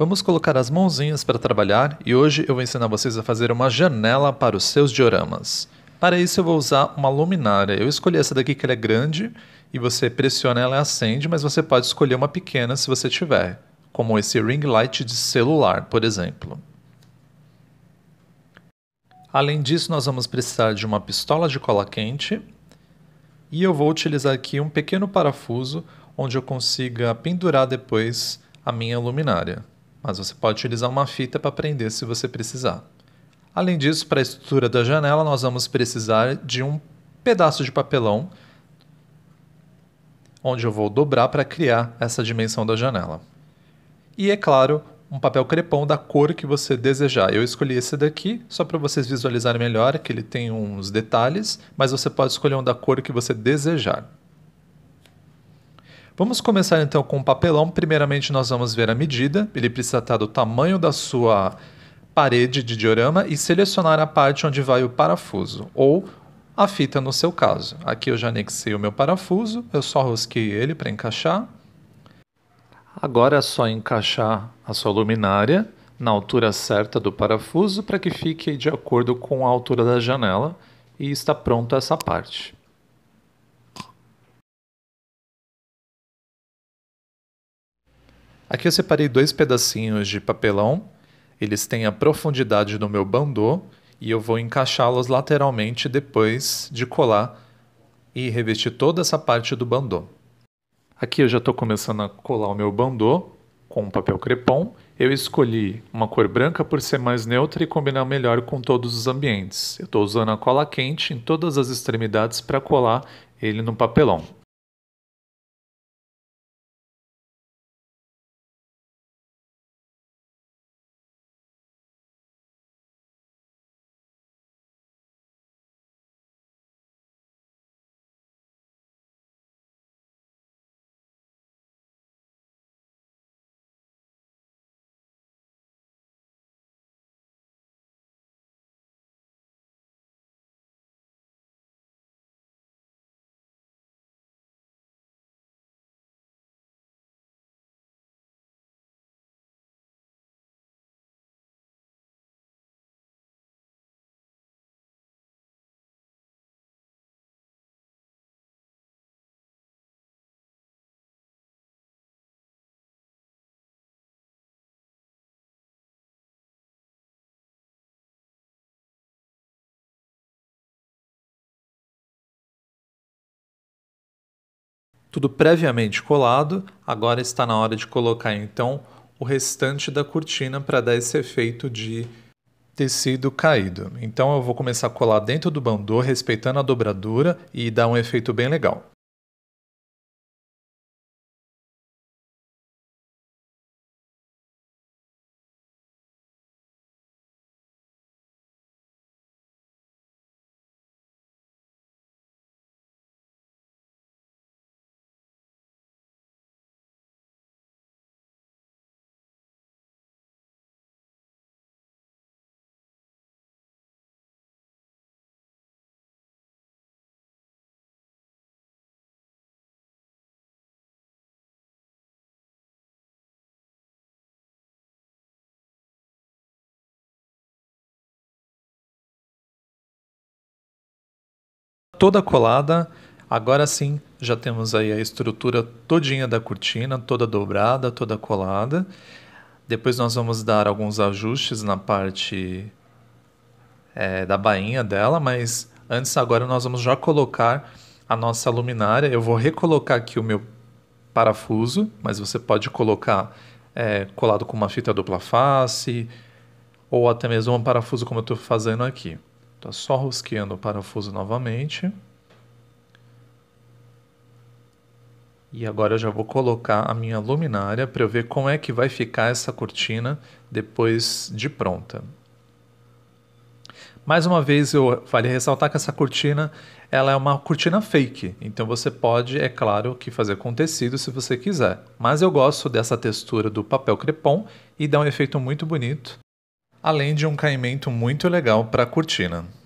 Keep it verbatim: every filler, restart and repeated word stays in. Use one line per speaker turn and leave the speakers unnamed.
Vamos colocar as mãozinhas para trabalhar e hoje eu vou ensinar vocês a fazer uma janela para os seus dioramas. Para isso eu vou usar uma luminária. Eu escolhi essa daqui que ela é grande e você pressiona ela e acende, mas você pode escolher uma pequena se você tiver, como esse ring light de celular, por exemplo. Além disso, nós vamos precisar de uma pistola de cola quente e eu vou utilizar aqui um pequeno parafuso onde eu consiga pendurar depois a minha luminária. Mas você pode utilizar uma fita para prender se você precisar. Além disso, para a estrutura da janela, nós vamos precisar de um pedaço de papelão, onde eu vou dobrar para criar essa dimensão da janela. E, é claro, um papel crepom da cor que você desejar. Eu escolhi esse daqui, só para vocês visualizarem melhor, que ele tem uns detalhes, mas você pode escolher um da cor que você desejar. Vamos começar então com o papelão. Primeiramente nós vamos ver a medida, ele precisa estar do tamanho da sua parede de diorama e selecionar a parte onde vai o parafuso, ou a fita no seu caso. Aqui eu já anexei o meu parafuso, eu só rosquei ele para encaixar. Agora é só encaixar a sua luminária na altura certa do parafuso para que fique de acordo com a altura da janela e está pronta essa parte. Aqui eu separei dois pedacinhos de papelão, eles têm a profundidade do meu bandô e eu vou encaixá-los lateralmente depois de colar e revestir toda essa parte do bandô. Aqui eu já estou começando a colar o meu bandô com papel crepom. Eu escolhi uma cor branca por ser mais neutra e combinar melhor com todos os ambientes. Eu estou usando a cola quente em todas as extremidades para colar ele no papelão. Tudo previamente colado, agora está na hora de colocar então o restante da cortina para dar esse efeito de tecido caído. Então eu vou começar a colar dentro do bandô, respeitando a dobradura e dar um efeito bem legal. Toda colada, agora sim já temos aí a estrutura todinha da cortina, toda dobrada, toda colada. Depois nós vamos dar alguns ajustes na parte é, da bainha dela, mas antes agora nós vamos já colocar a nossa luminária. Eu vou recolocar aqui o meu parafuso, mas você pode colocar é, colado com uma fita dupla face ou até mesmo um parafuso como eu estou fazendo aqui. Estou só rosqueando o parafuso novamente. E agora eu já vou colocar a minha luminária para eu ver como é que vai ficar essa cortina depois de pronta. Mais uma vez, eu vale ressaltar que essa cortina ela é uma cortina fake. Então você pode, é claro, que fazer com tecido se você quiser. Mas eu gosto dessa textura do papel crepom e dá um efeito muito bonito, além de um caimento muito legal para a cortina.